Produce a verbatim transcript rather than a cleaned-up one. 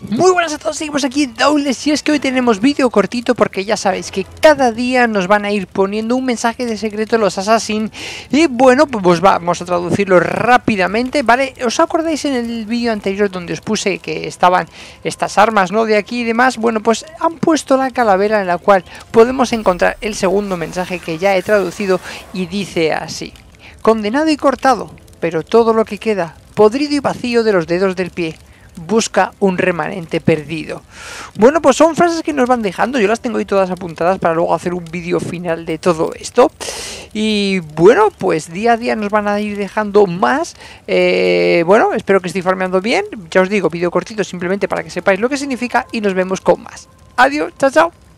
Muy buenas a todos, seguimos aquí en Doubles y es que hoy tenemos vídeo cortito porque ya sabéis que cada día nos van a ir poniendo un mensaje de secreto los Assassin y bueno, pues vamos a traducirlo rápidamente, ¿vale? ¿Os acordáis en el vídeo anterior donde os puse que estaban estas armas, ¿no? De aquí y demás, bueno, pues han puesto la calavera en la cual podemos encontrar el segundo mensaje que ya he traducido y dice así: condenado y cortado, pero todo lo que queda, podrido y vacío de los dedos del pie. Busca un remanente perdido. Bueno, pues son frases que nos van dejando. Yo las tengo ahí todas apuntadas para luego hacer un vídeo final de todo esto. Y bueno, pues día a día nos van a ir dejando más. eh, Bueno, espero que estéis farmeando bien. Ya os digo, vídeo cortito simplemente para que sepáis lo que significa. Y nos vemos con más. Adiós, chao, chao.